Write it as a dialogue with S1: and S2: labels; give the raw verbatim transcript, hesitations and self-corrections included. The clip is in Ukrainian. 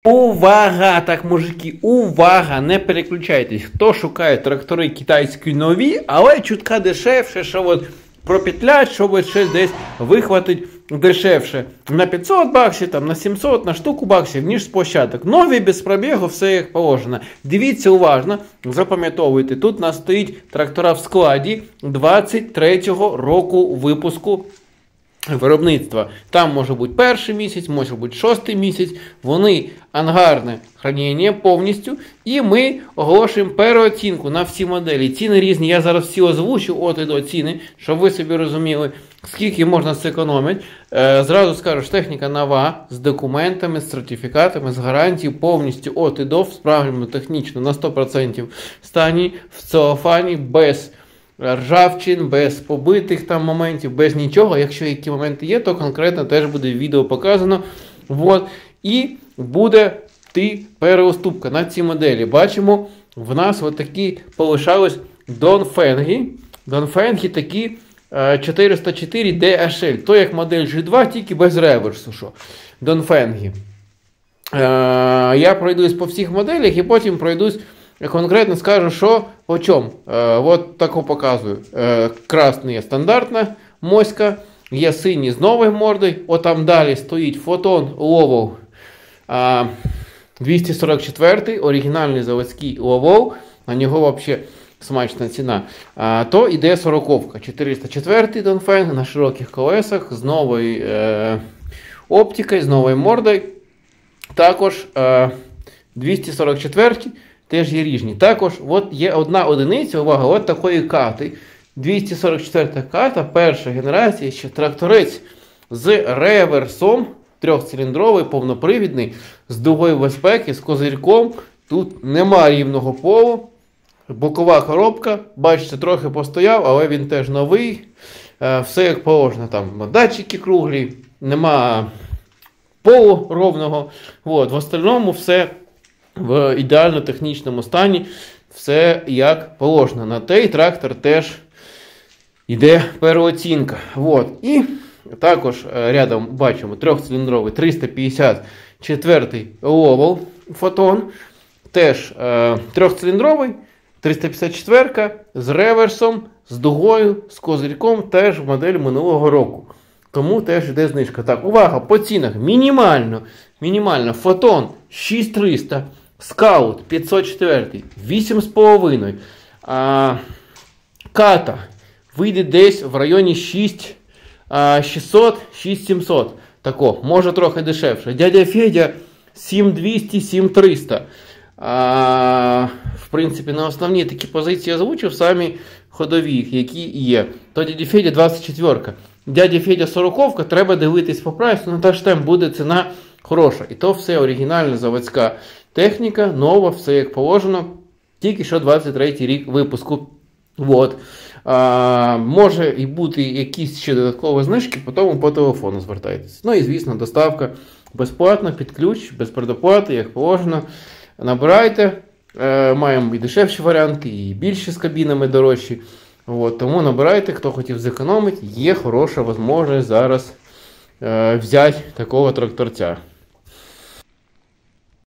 S1: Увага! Так, мужики, увага! Не переключайтесь. Хто шукає трактори китайські нові, але чутка дешевше, що от пропетлять, щоб ще десь вихватить дешевше. На п'ятсот баксів, там, на сімсот, на штуку баксів, ніж з площадок. Нові, без пробігу, все як положено. Дивіться уважно, запам'ятовуйте. Тут у нас стоїть трактора в складі двадцять третього року випуску виробництва. Там може бути перший місяць, може бути шостий місяць. Вони ангарне хранення повністю. І ми оголошуємо переоцінку на всі моделі. Ціни різні. Я зараз всі озвучу от і до ціни, щоб ви собі розуміли, скільки можна зекономити. Е, зразу скажу, що техніка нова, з документами, з сертифікатами, з гарантією, повністю от і до, справжньому технічно на сто відсотків стані, в целофані, без ржавчин, без побитих там моментів, без нічого. Якщо які моменти є, то конкретно теж буде відео показано. Вот. І буде ти переуступка на ці моделі. Бачимо, в нас от такі полишались Донфенги. Донфенги такі чотириста чотири ді ейч ел. То як модель джі два, тільки без реверсу. Що? Донфенги. Я пройдусь по всіх моделях і потім пройдусь конкретно скажу, що по чому. Е, от таку показую. Е, красний є стандартна моська, є синій з новою мордою. От там далі стоїть Фотон Ловол е, двісті сорок чотири, оригінальний заводський Ловол. На нього взагалі смачна ціна. Е, то іде сороковка. чотириста чотири Донфенг на широких колесах з новою е, оптикою, з новою мордою. Також е, двісті сорок чотири теж є різні. Також от є одна одиниця, увага, от такої кати. двісті сорок чотири ката, перша генерація, ще тракторець з реверсом, трьохциліндровий, повнопривідний, з дугою безпеки, з козирьком. Тут нема рівного полу. Бокова коробка, бачите, трохи постояв, але він теж новий. Все як положено, там датчики круглі, нема полу ровного. От, в остальному все в ідеально технічному стані, все як положено. На той трактор теж йде переоцінка. От. І також рядом бачимо трьохциліндровий триста п'ятдесят четвертий Ловол Фотон. Теж е, трьохциліндровий, триста п'ятдесят чотири з реверсом, з дугою, з козирьком, теж модель минулого року. Тому теж йде знижка. Так, увага, по цінах мінімально, мінімально Фотон шість тисяч триста, Скаут п'ятсот чотири, вісім з половиною. А, Ката вийде десь в районі шість шістсот, шість сімсот. Тако, може трохи дешевше. Дядя Федя сім двісті, сім триста. А, в принципі, на основні такі позиції озвучив, самі ходові, які є. То дядя Федя двадцять чотири. Дядя Федя сороковка, треба дивитись по прайсу, на теж там буде ціна хороша. І то все оригінальна заводська техніка, нова, все як положено. Тільки що двадцять третій рік випуску. Вот. А, може і бути якісь ще додаткові знижки, потім по телефону звертайтеся. Ну і звісно, доставка безплатна, під ключ, без предоплати, як положено. Набирайте, е, маємо і дешевші варіанти, і більші з кабінами дорожчі. От, тому набирайте, хто хотів зекономити, є хороша можливість зараз е, взяти такого тракторця.